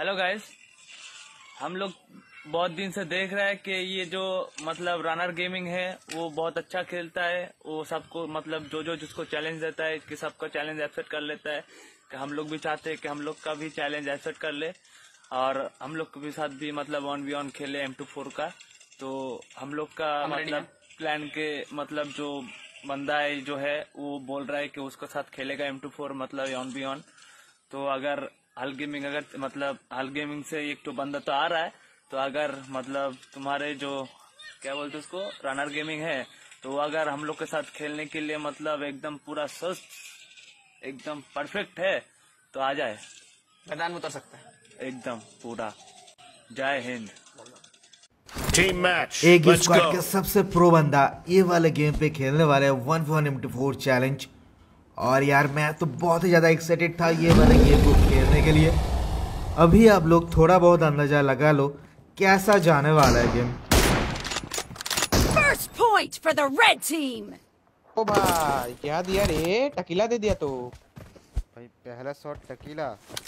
Hello guys, हम लोग बहुत दिन से देख रहे हैं कि ये जो मतलब रनर गेमिंग है वो बहुत अच्छा खेलता है। वो सबको मतलब जो जिसको चैलेंज देता है कि सबका चैलेंज एक्सेप्ट कर लेता है। कि हम लोग भी चाहते हैं कि हम लोग का भी चैलेंज एक्सेप्ट कर ले और हम लोग के भी साथ भी मतलब 1v1 खेले M24 का। तो हम लोग का मतलब प्लान के मतलब जो बंदा है जो है वो बोल रहा है कि उसके साथ खेलेगा M24 मतलब 1v1। तो अगर हल गेमिंग से एक तो बंदा तो आ रहा है, तो अगर मतलब तुम्हारे जो क्या बोलते उसको रनर गेमिंग है तो अगर हम लोग के साथ खेलने के लिए मतलब एकदम पूरा स्वस्थ एकदम परफेक्ट है तो आ जाए, मैदान में उतर सकता है एकदम पूरा। जय हिंद। टीम मैच एक स्क्वाड का सबसे प्रो बंदा ये वाले गेम पे खेलने वाला है 1v1 M24 चैलेंज। और यार मैं तो बहुत ही ज़्यादा एक्साइटेड था ये वाले गेम को खेलने के लिए। अभी आप लोग थोड़ा बहुत अंदाजा लगा लो कैसा जाने वाला है game. First point for the red team. ओ भाई क्या दिया रे, टकीला दे दिया तो भाई पहला शॉट टकीला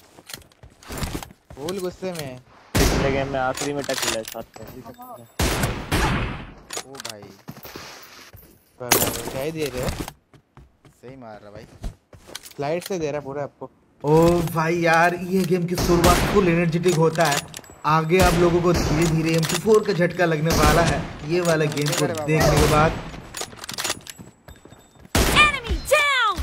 फुल गुस्से में। पिछले गेम में आखिरी में टकीला शॉट में। ओ भाई क्या ही दे रहे, सही मार रहा भाई, स्लाइड से दे रहा पूरा आपको। ओ भाई यार ये गेम की शुरुआत फुल एनर्जेटिक होता है, आगे आप लोगों को धीरे धीरे M24 का झटका लगने वाला है ये वाला गेम को देखने के बाद। Enemy down.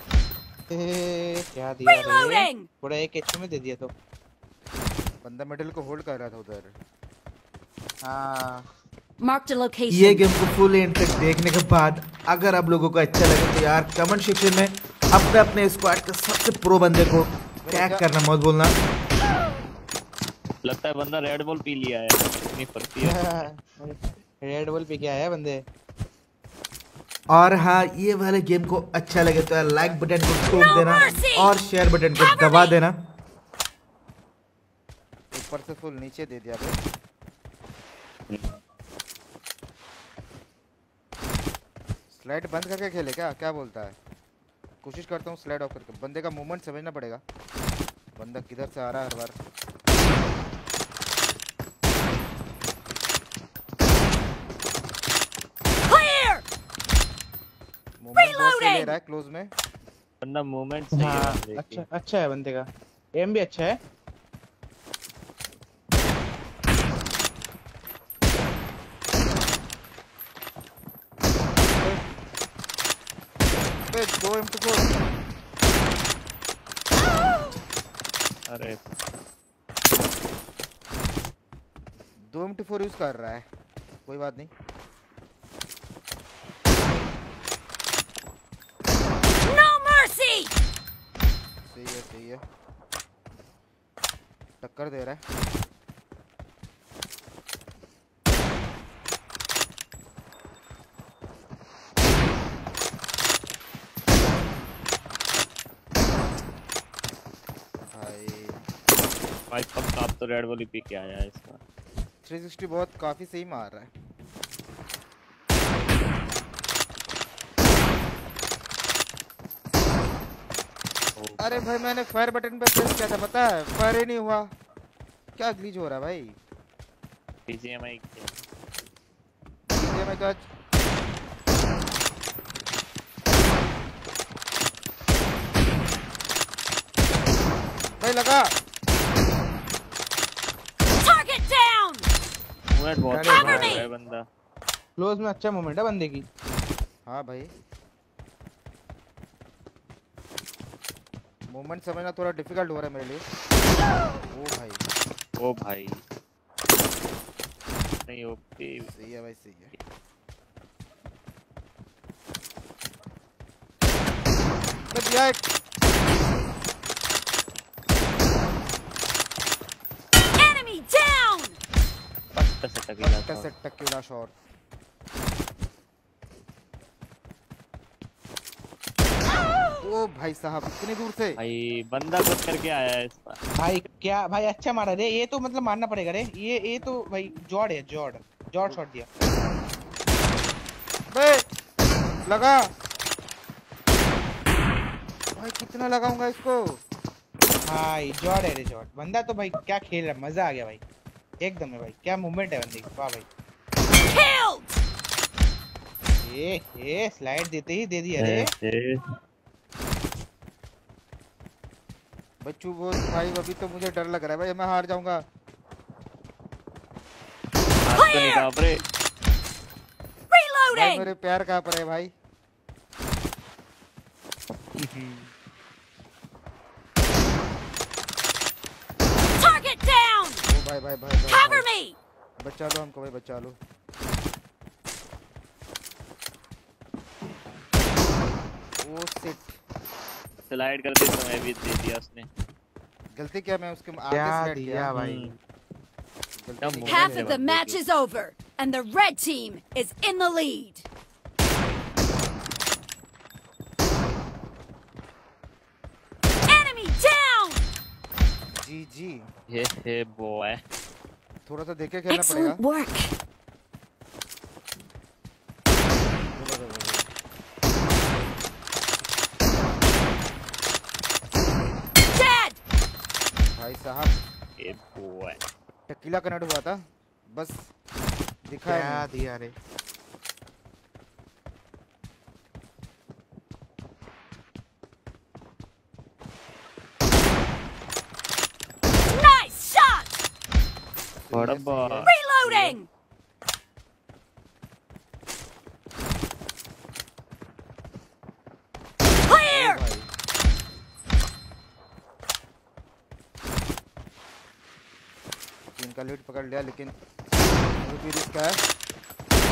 क्या दिया रे, Reloading. पूरा एक एचपी में दे दिया तो। बंदा मिडिल को होल्ड कर रहा था उधर। हाँ Marked a ये location. गेम को फुल एंड तक देखने के बाद अगर आप लोगों को अच्छा लगे तो यार कमेंट सेक्शन में अपने अपने स्क्वाड के सबसे प्रो बंदे को टैग करना मत भूलना। लगता है बंदा रेड बॉल पी लिया है, इतनी फर्ती है। रेड बॉल पे क्या है बंदे। और हाँ ये वाले गेम को अच्छा लगे तो यार लाइक बटन को ठोक देना और शेयर बटन को दबा देना। ऊपर से फुल नीचे दे दिया भाई। स्लाइड बंद करके खेले क्या, क्या बोलता है? कोशिश करता हूँ स्लाइड ऑफ करके। बंदे का मूवमेंट समझना पड़ेगा, बंदा किधर से आ रहा है हर बार। Clear. मूवमेंट बहुत सही ले रहा है क्लोज में। बंदा मूवमेंट सही है हाँ बंदे की। अच्छा है बंदे का, एम भी अच्छा है। दो M24। अरे 2 M24 यूज कर रहा है, कोई बात नहीं। No mercy. सही है टक्कर दे रहा है। भाई पक्का आप तो रेड बॉल ही पी के आया है इसका। 360 बहुत काफी सही मार रहा है। अरे भाई मैंने फायर बटन पे प्रेस किया था, पता है फायर ही नहीं हुआ। क्या ग्लिच हो रहा है भाई। BGMI मैं तो आज भाई लगा। Target down. मूवमेंट बहुत अरे अच्छा भाई। है बंदा। क्लोज में अच्छा मूवमेंट है बंदे की। हाँ भाई मूवमेंट समझना थोड़ा डिफिकल्ट हो रहा है मेरे लिए। ओ भाई नहीं ओपी। सही है भाई, सही है। दिया एक। Enemy down. पट्टा से टकीला शॉट। ओ भाई साहब इतनी दूर से। भाई बंदा कुछ करके आया है इस बार। भाई क्या भाई अच्छा मारा रे, ये तो मतलब मारना पड़ेगा रे। ये तो भाई जॉर्ड है, जॉर्ड शॉट दिया बे। लगा भाई, कितना लगाऊंगा इसको। भाई जॉर्ड है रे जॉर्ड बंदा तो भाई क्या खेल रहा है मजा आ गया भाई एकदम है भाई क्या मूवमेंट है बंदे की वाह भाई Killed! ये स्लाइड देते ही दे दिया रे बच्चू वो भाई अभी तो मुझे डर लग रहा है भाई मैं हार जाऊंगा। हाथ तो नहीं कांप रहे। भाई Reloading! मेरे पैर कांप रहे भाई। Target down! ओ भाई Cover me! बचा लो हमको भाई बचा लो। ओ शिट स्लाइड करते समय भी दे दिया उसने। गलती क्या मैं उसके आगे क्या स्लाइड दिया किया भाई गलती नहीं की। Half of the match is over, and the red team is in the lead. Enemy down! जी हे बॉय। थोड़ा सा देख के खेलना पड़ेगा। Excellent work. Dead! भाई साहब हे बॉय। टकीला कनेक्ट हुआ था बस दिखा क्या है दिया रे Nice shot! बड़ा बॉय। Reloading! Clear! टीम का लीड पकड़ लिया लेकिन अभी भी रिस्क है।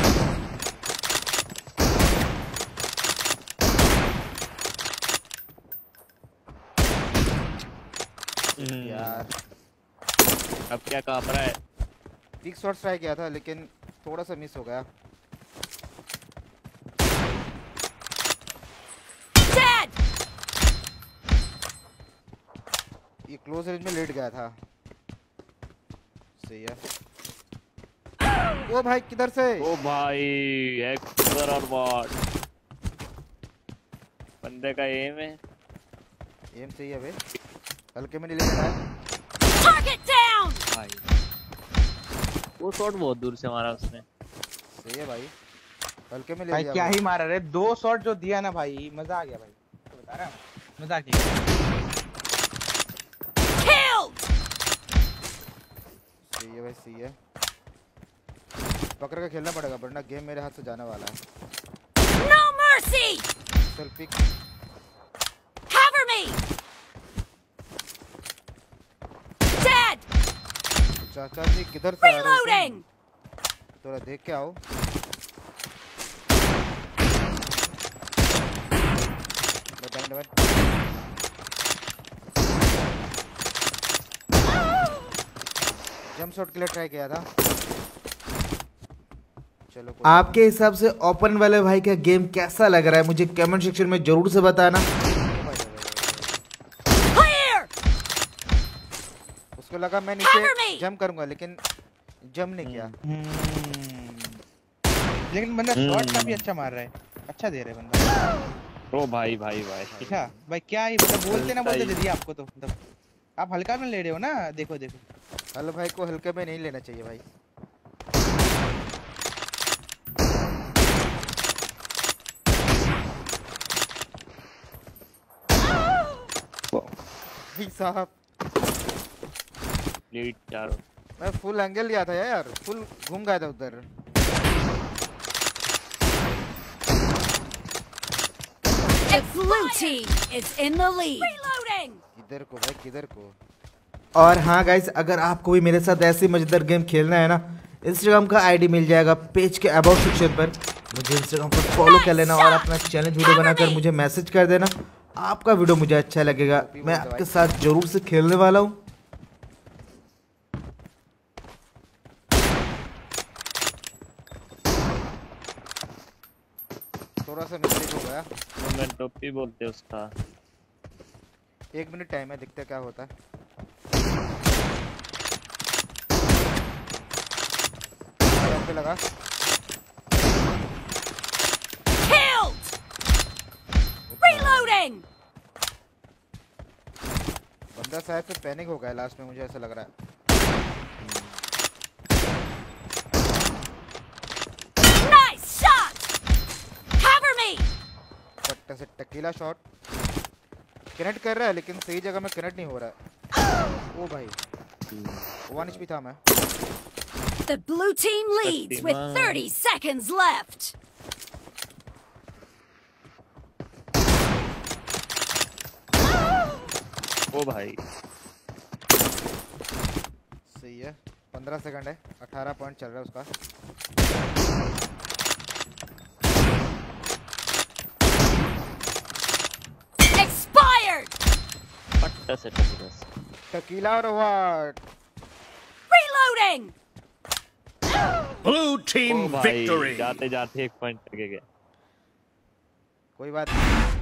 यार अब क्या कांप रहा है? पिक शॉट ट्राई किया था लेकिन थोड़ा सा मिस हो गया। Dead! ये क्लोज रेंज में लेट गया था। सही है। ओ भाई किधर से? ओ भाई हेक्टर और बॉट। बंदे का एम है। एम सही है बे। हल्के में नहीं लेना है। Target down! भाई वो शॉट बहुत दूर से मारा उसने। सही है भाई। हल्के में ले भाई लिया क्या भाई। ही मारा रे 2 शॉट जो दिया ना भाई मजा आ गया भाई तो बता रहा हूं मजा आ गया Killed! सही है भाई सही है। पकड़ के खेलना पड़ेगा वरना गेम मेरे हाथ से जाने वाला है। No mercy! चल पिक। Cover me! Dead! चाचा जी किधर से आ रहे हो Reloading! तुम? थोड़ा देख के आओ। जंप शॉट के लिए ट्राई किया था। चलो कोई आपके हिसाब से ओपन वाले भाई का गेम कैसा लग रहा है मुझे कमेंट सेक्शन में जरूर से बताना। Clear! उसको लगा मैं Cover नीचे me! जंप करूंगा लेकिन जंप नहीं किया। लेकिन बंदा शॉट काफी अच्छा मार रहा है अच्छा दे रहा है बंदा ओ भाई अच्छा भाई क्या ही मतलब बोलते ना बोलते दे दिया आपको तो मतलब आप हल्का में ले रहे हो ना देखो देखो हल भाई को हल्के में नहीं लेना चाहिए भाई। भाई साहब लीड चारों। मैं फुल एंगल लिया था यार फुल घूम गया था उधर। The blue team is in the lead. Reloading! किधर को भाई किधर को। और हाँ गाइस अगर आपको भी मेरे साथ ऐसे मजेदार गेम खेलना है ना इंस्टाग्राम का आईडी मिल जाएगा पेज के अबाउट सेक्शन पर। मुझे इंस्टाग्राम पर फॉलो कर लेना और अपना चैलेंज वीडियो बनाकर मुझे मैसेज कर देना। आपका वीडियो मुझे अच्छा लगेगा मैं आपके साथ जरूर से खेलने वाला हूँ। थोड़ा सा मिस्टेक हो गया। मोमेंट टोपी बोलते हैं उसका। 1 मिनट टाइम है देखते हैं क्या होता है। पे लगा Killed! Reloading! बंदा बंदा शायद से पैनिक हो गया लास्ट में, मुझे ऐसा लग रहा है। Nice shot! Cover me! पट्टे से टकीला शॉट कनेक्ट कर रहा है, लेकिन सही जगह में कनेक्ट नहीं हो रहा है। ओ भाई 1 HP था मैं। The blue team leads with 30 seconds left. ओ भाई सही है, 15 सेकंड है, 18 पॉइंट चल रहा है उसका। Expired! पट्टा से टकीला से। टकीला और व्हाट? Reloading! Blue team ओ भाई victory. जाते जाते 1 पॉइंट लगे गया। कोई बात नहीं।